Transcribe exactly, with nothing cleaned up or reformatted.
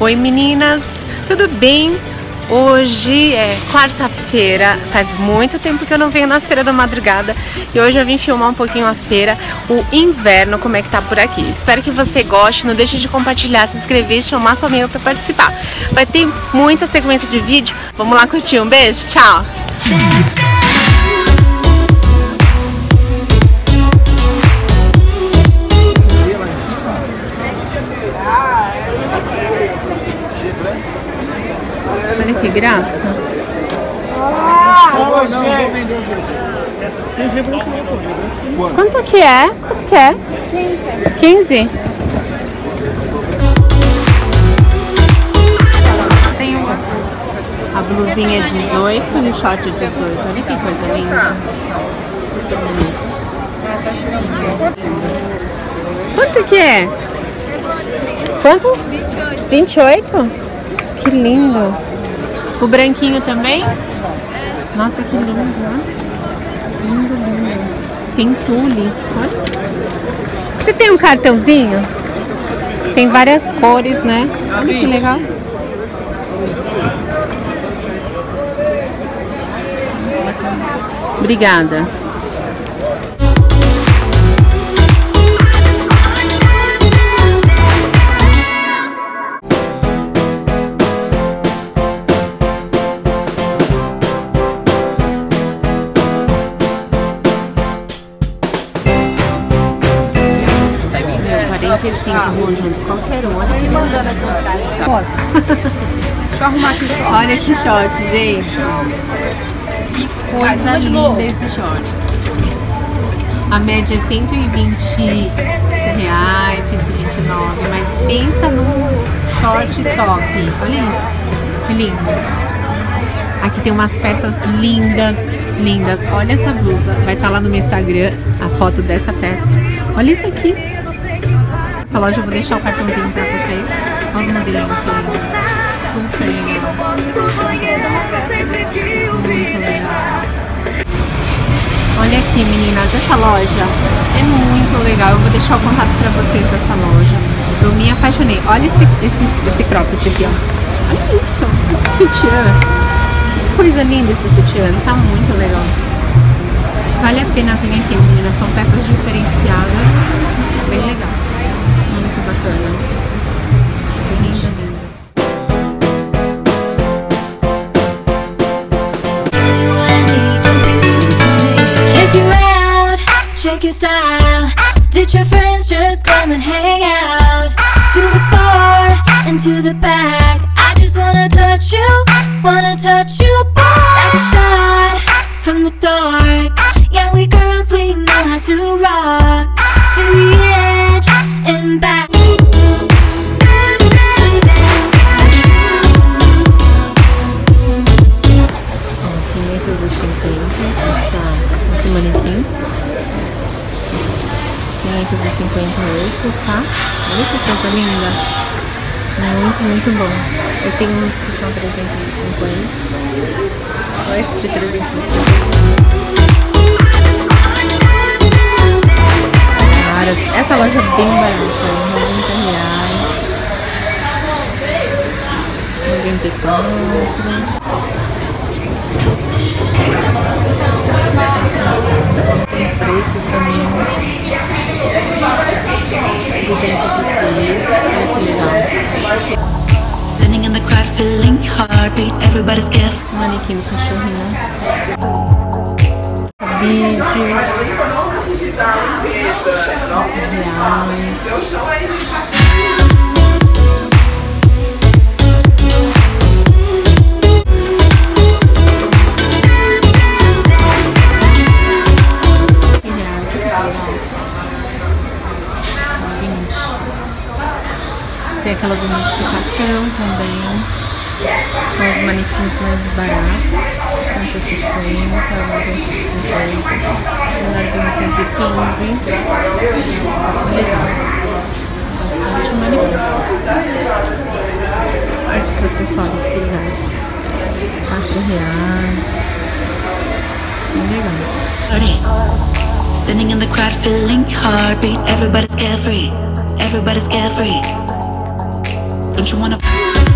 Oi meninas, tudo bem? Hoje é quarta-feira, faz muito tempo que eu não venho na Feira da Madrugada e hoje eu vim filmar um pouquinho a feira, o inverno, como é que tá por aqui. Espero que você goste, não deixe de compartilhar, se inscrever e chamar sua amiga para participar. Vai ter muita sequência de vídeo, vamos lá curtir, um beijo, tchau! Olha que graça. Quanto que é? Quanto que é? quinze. Tem uma. A blusinha é dezoito e o short é dezoito. Olha que coisa linda. Super bonito. Quanto que é? Quanto? vinte e oito? Que lindo. O branquinho também? Nossa, que lindo, né? Lindo, lindo. Tem tule. Olha. Você tem um cartãozinho? Tem várias cores, né? Olha que legal. Obrigada. quarenta e cinco conjunto, qualquer um. Olha que mandando as novidades. Rosa. Deixa eu arrumar aqui o short. Olha esse short, gente. Que coisa linda esse short. A média é cento e vinte reais, cento e vinte e nove, mas pensa num short top. Olha isso. Que lindo. Aqui tem umas peças lindas, lindas. Olha essa blusa. Vai estar lá no meu Instagram a foto dessa peça. Olha isso aqui. Essa loja eu vou deixar o cartãozinho pra vocês. Olha os modelinhos que lindos. Super legal. Muito legal. Olha aqui, meninas, essa loja é muito legal. Eu vou deixar o contato pra vocês dessa loja. Eu me apaixonei. Olha esse, esse, esse cropped aqui, ó. Olha isso, esse sutiã. Que coisa linda esse sutiã. Tá muito legal. Vale a pena vir aqui, meninas. São peças diferenciadas. Bem legal. Muito bacana. Linda, linda. Check you out, check your style. Did your friends just come and hang out? To the bar and to the back. I just wanna touch you, wanna touch you, boy. Like a shot from the dark. Yeah, we girls, we know how to rock. To the edge and back. quinhentos e cinquenta essa, esse manequim. quinhentos e cinquenta esses, tá? Olha que coisa linda. Muito, muito bom. Eu tenho uns que são trezentos e cinquenta. Olha esse de trezentos e cinquenta. Essa loja é bem barata, noventa reais, noventa e quatro. Tem preto também, duzentos e seis, olha que legal. Standing in the crowd, feeling heartbeat, everybody's gift. Manequim do cachorrinho. Vídeos. Tem aquela de umidificação também. São os manequins mais baratos. cento e sessenta, duzentos e cinquenta. Menorzinho cento e quinze. Legal. Bastante manequim. Esses acessórios que legais. quatro reais. Bem legal. Standing in the crowd, feeling heartbeat, everybody's carefree, everybody's carefree. Don't you wanna